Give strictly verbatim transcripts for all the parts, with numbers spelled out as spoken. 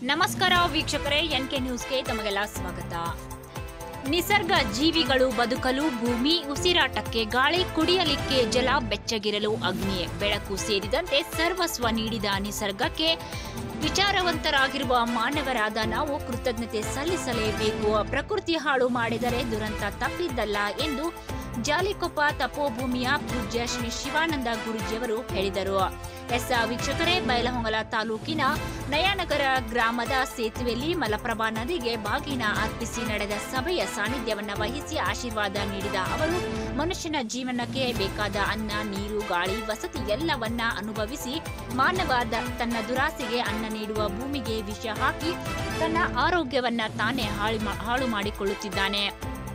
ನಮಸ್ಕಾರ ವೀಕ್ಷಕರೇ, ಎನ್ಕೆ ನ್ಯೂಸ್ಗೆ ತಮಗೆಲ್ಲ ಸ್ವಾಗತ. ನಿಸರ್ಗ ಜೀವಿಗಳು ಬದುಕಲು ಭೂಮಿ, ಉಸಿರಾಟಕ್ಕೆ ಗಾಳಿ, ಕುಡಿಯಲಿಕ್ಕೆ ಜಲ, ಬೆಚ್ಚಗಿರಲು ಅಗ್ನಿ, ಬೆಳಕು ಸೇರಿದಂತೆ ಸರ್ವಸ್ವ ನೀಡಿದ ನಿಸರ್ಗಕ್ಕೆ ವಿಚಾರವಂತರಾಗಿರುವ ಮಾನವರಾದ ನಾವು ಕೃತಜ್ಞತೆ ಸಲ್ಲಿಸಲೇಬೇಕು. ಪ್ರಕೃತಿ ಹಾಳು ಮಾಡಿದರೆ ದುರಂತ ತಪ್ಪಿದ್ದಲ್ಲ ಎಂದು ಜಾಲಿಕೊಪ್ಪ ತಪೋಭೂಮಿಯ ಪೂಜ್ಯ ಶ್ರೀ ಶಿವಾನಂದ ಗುರೂಜಿಯವರು ಹೇಳಿದರು. ಎಸ್ ವೀಕ್ಷಕರೇ, ಬೈಲಹೊಂಗಲ ತಾಲೂಕಿನ ನಯಾನಗರ ಗ್ರಾಮದ ಸೇತುವೆಯಲ್ಲಿ ಮಲಪ್ರಭಾ ನದಿಗೆ ಬಾಗಿನ ಅರ್ಪಿಸಿ ನಡೆದ ಸಭೆಯ ಸಾನ್ನಿಧ್ಯವನ್ನ ವಹಿಸಿ ಆಶೀರ್ವಾದ ನೀಡಿದ ಅವರು, ಮನುಷ್ಯನ ಜೀವನಕ್ಕೆ ಬೇಕಾದ ಅನ್ನ, ನೀರು, ಗಾಳಿ, ವಸತಿ ಎಲ್ಲವನ್ನ ಅನುಭವಿಸಿ ಮಾನವ ತನ್ನ ದುರಾಸೆಗೆ ಅನ್ನ ನೀಡುವ ಭೂಮಿಗೆ ವಿಷ ಹಾಕಿ ತನ್ನ ಆರೋಗ್ಯವನ್ನ ತಾನೇ ಹಾಳು ಮಾಡಿಕೊಳ್ಳುತ್ತಿದ್ದಾನೆ.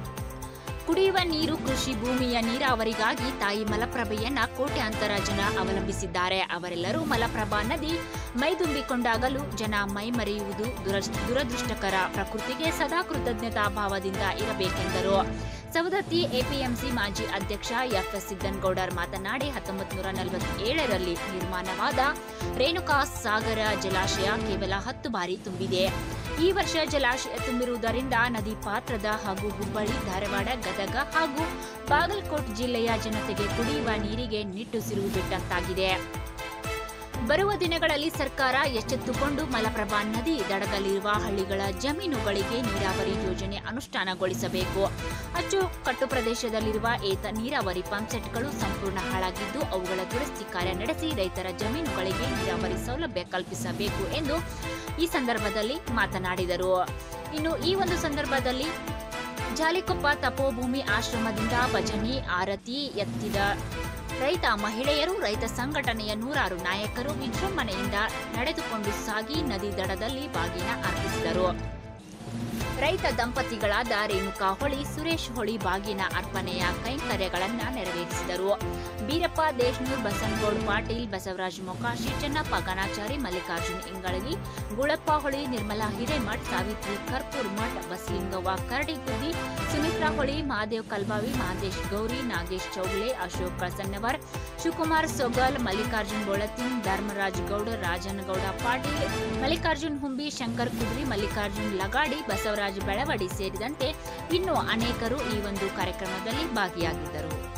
ಕುಡಿಯುವ ನೀರು, ಕೃಷಿ ಭೂಮಿಯ ನೀರಾವರಿಗಾಗಿ ತಾಯಿ ಮಲಪ್ರಭೆಯನ್ನ ಕೋಟ್ಯಾಂತರ ಜನ ಅವಲಂಬಿಸಿದ್ದಾರೆ. ಅವರೆಲ್ಲರೂ ಮಲಪ್ರಭಾ ನದಿ ಮೈದುಂಬಿಕೊಂಡಾಗಲೂ ಜನ ಮೈಮರೆಯುವುದು ದುರದೃಷ್ಟಕರ. ಪ್ರಕೃತಿಗೆ ಸದಾ ಕೃತಜ್ಞತಾ ಭಾವದಿಂದ ಇರಬೇಕೆಂದರು. ಸವದತ್ತಿ ಎಪಿಎಂಸಿ ಮಾಜಿ ಅಧ್ಯಕ್ಷ ಎಫ್ ಎಸ್ ಸಿದ್ದನಗೌಡರ್ ಮಾತನಾಡಿ, ಹತ್ತೊಂಬತ್ತು ನೂರ ನಲವತ್ತೇಳರಲ್ಲಿ ನಿರ್ಮಾಣವಾದ ರೇಣುಕಾ ಸಾಗರ ಜಲಾಶಯ ಕೇವಲ ಹತ್ತು ಬಾರಿ ತುಂಬಿದೆ. ಈ ವರ್ಷ ಜಲಾಶಯ ತುಂಬಿರುವುದರಿಂದ ನದಿ ಪಾತ್ರದ ಹಾಗೂ ಹುಬ್ಬಳ್ಳಿ, ಧಾರವಾಡ, ಗದಗ ಹಾಗೂ ಬಾಗಲಕೋಟೆ ಜಿಲ್ಲೆಯ ಜನತೆಗೆ ಕುಡಿಯುವ ನೀರಿಗೆ ನಿಟ್ಟುಸಿರು ಬಿಟ್ಟಂತಾಗಿದೆ. ಬರುವ ದಿನಗಳಲ್ಲಿ ಸರ್ಕಾರ ಎಚ್ಚೆತ್ತುಕೊಂಡು ಮಲಪ್ರಭಾ ನದಿ ದಡದಲ್ಲಿರುವ ಹಳ್ಳಿಗಳ ಜಮೀನುಗಳಿಗೆ ನೀರಾವರಿ ಯೋಜನೆ ಅನುಷ್ಠಾನಗೊಳಿಸಬೇಕು. ಅಚ್ಚುಕಟ್ಟು ಪ್ರದೇಶದಲ್ಲಿರುವ ಏತ ನೀರಾವರಿ ಪಂಪ್ಸೆಟ್ಗಳು ಸಂಪೂರ್ಣ ಹಾಳಾಗಿದ್ದು ಅವುಗಳ ದುರಸ್ತಿ ಕಾರ್ಯ ನಡೆಸಿ ರೈತರ ಜಮೀನುಗಳಿಗೆ ನೀರಾವರಿ ಸೌಲಭ್ಯ ಕಲ್ಪಿಸಬೇಕು ಎಂದು ಈ ಸಂದರ್ಭದಲ್ಲಿ ಮಾತನಾಡಿದರು. ಇನ್ನು ಈ ಒಂದು ಸಂದರ್ಭದಲ್ಲಿ ಜಾಲಿಕೊಪ್ಪ ತಪೋಭೂಮಿ ಆಶ್ರಮದಿಂದ ಭಜನಿ ಆರತಿ ಎತ್ತಿದ ರೈತ ಮಹಿಳೆಯರು, ರೈತ ಸಂಘಟನೆಯ ನೂರಾರು ನಾಯಕರು ವಿಜೃಂಭಣೆಯಿಂದ ನಡೆದುಕೊಂಡು ಸಾಗಿ ನದಿ ದಡದಲ್ಲಿ ಬಾಗಿನ ಅರ್ಪಿಸಿದರು. ರೈತ ದಂಪತಿಗಳಾದ ರೇಣುಕಾ ಹೊಳಿ, ಸುರೇಶ್ ಹೊಳಿ ಬಾಗಿನ ಅರ್ಪಣೆಯ ಕೈಂಕರ್ಯಗಳನ್ನು ನೆರವೇರಿಸಿದರು. ಬೀರಪ್ಪ ದೇಶನೂರ್, ಬಸನಗೌಡ ಪಾಟೀಲ್, ಬಸವರಾಜ ಮೊಕಾಶಿ, ಚೆನ್ನಪ್ಪ ಗಣಾಚಾರಿ, ಮಲ್ಲಿಕಾರ್ಜುನ್ ಇಂಗಳಗಿ, ಗುಳಪ್ಪ ಹೊಳಿ, ನಿರ್ಮಲಾ ಹಿರೇಮಠ್, ಸಾವಿತ್ರಿ ಕರ್ಪೂರ್ ಮಠ್, ಬಸಲಿಂಗವ್ವ ಕರಡಿಗುದ್ದಿ, ಸುಮಿತ್ರಾ ಹೊಳಿ, ಮಹಾದೇವ್ ಕಲ್ಬಾವಿ, ಮಹದೇಶ್ ಗೌರಿ, ನಾಗೇಶ್ ಚೌಗಲೆ, ಅಶೋಕ್ ಕಳಸನ್ನವರ್, ಶಿವಕುಮಾರ್ ಸೊಗಲ್, ಮಲ್ಲಿಕಾರ್ಜುನ್ ಬೋಳತಿನ್, ಧರ್ಮರಾಜ್ ಗೌಡ, ರಾಜನಗೌಡ ಪಾಟೀಲ್, ಮಲ್ಲಿಕಾರ್ಜುನ್ ಹುಂಬಿ, ಶಂಕರ್ ಕುದ್ರಿ, ಮಲ್ಲಿಕಾರ್ಜುನ್ ಲಗಾಡಿ, ಬಸವರಾಜ್ ಬೆಳವಡಿ ಸೇರಿದಂತೆ ಇನ್ನೂ ಅನೇಕರು ಈ ಒಂದು ಕಾರ್ಯಕ್ರಮದಲ್ಲಿ ಭಾಗಿಯಾಗಿದ್ದರು.